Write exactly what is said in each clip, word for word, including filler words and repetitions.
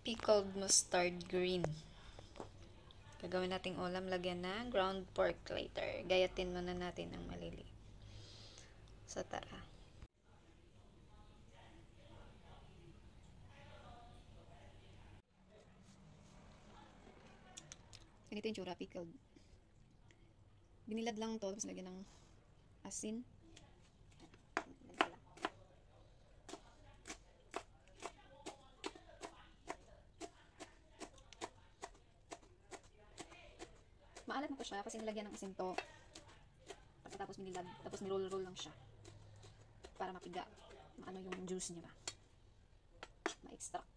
pickled mustard green. Gagawin nating ulam, lagyan ng ground pork later. Gayatin muna natin ng malili. So, tara. Ganito yung tsura, pickled. Binilad lang to, tapos lagyan ng asin. Maalat na po siya kasi nilagyan ng asin to. Pagkatapos binilad, tapos niroll-roll lang siya. Para mapiga. Maano yung juice niya ba? Ma-extract.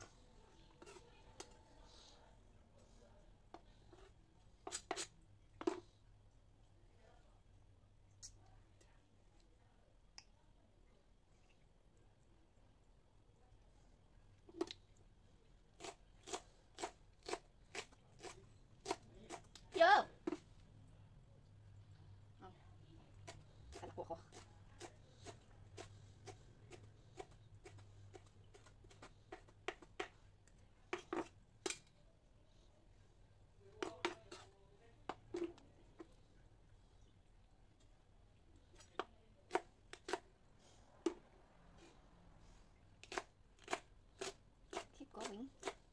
Yo! Oh. Kalako ko. Keep going.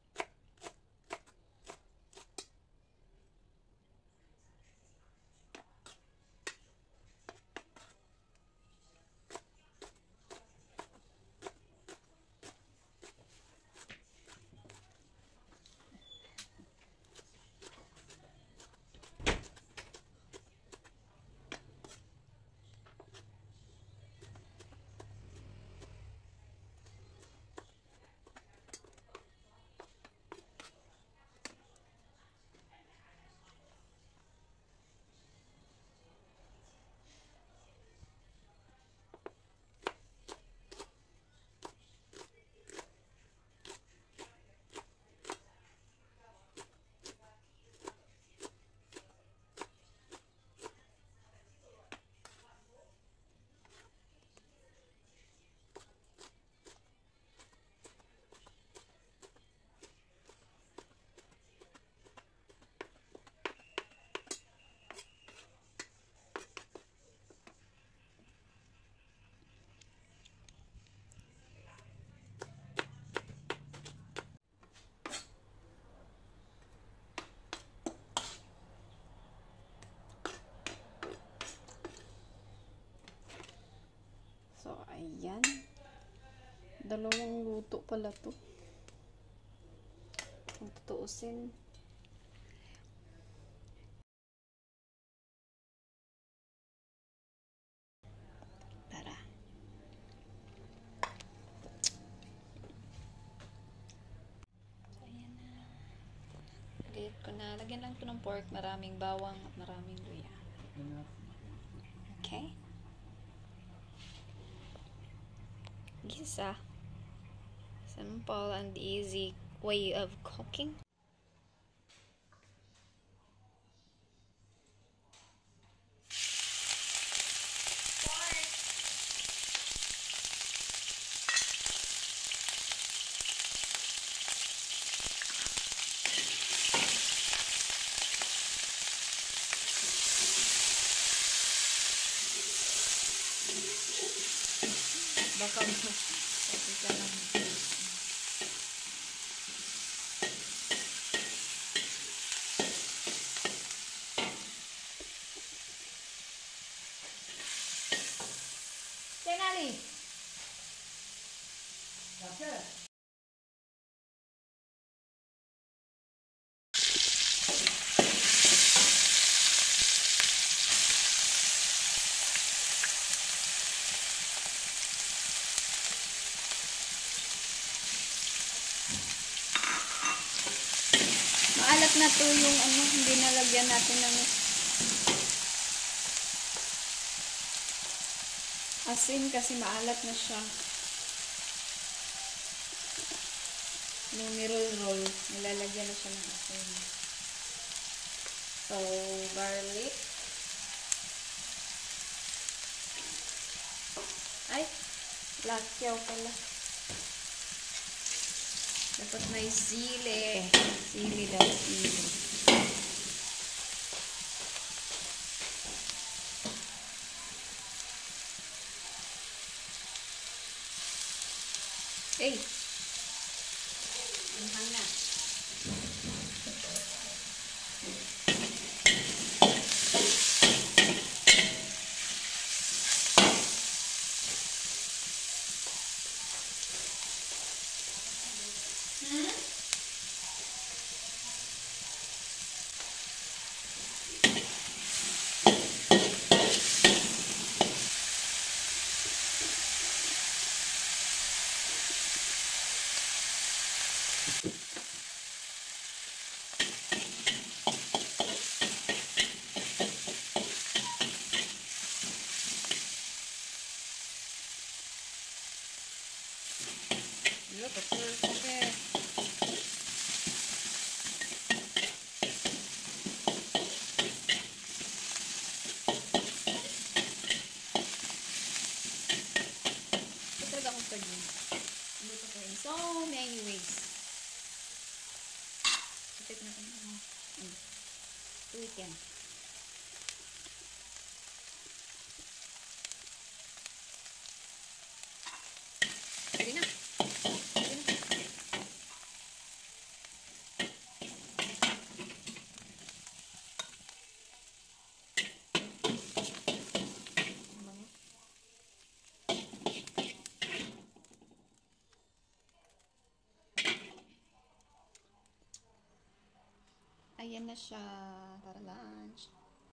So, ayan. Dalawang luto pala to. Kung tutuusin. Tara. Ayan na. Gayat ko na. Lagyan lang ito ng pork. Maraming bawang at maraming luya. Okay. Gisa. Simple and easy way of cooking. Baka Baka lang. Tenali. Doctor. Maalat na to yung ano, hindi nalagyan natin ng asin kasi maalat na siya. Nung niroll-roll, nilalagyan na siya ng asin. So, garlic. Ay, lakyaw pala. Dapat may sili. Sili daw, sili. Hey! Anghang na. Hmm? Look, it's okay. Ito talaga akong pwede. Luto ko in so many ways. Kapit na ito. Hmm. Tuwid yan. Pwede na. Pwede na. Ayan na siya para lunch.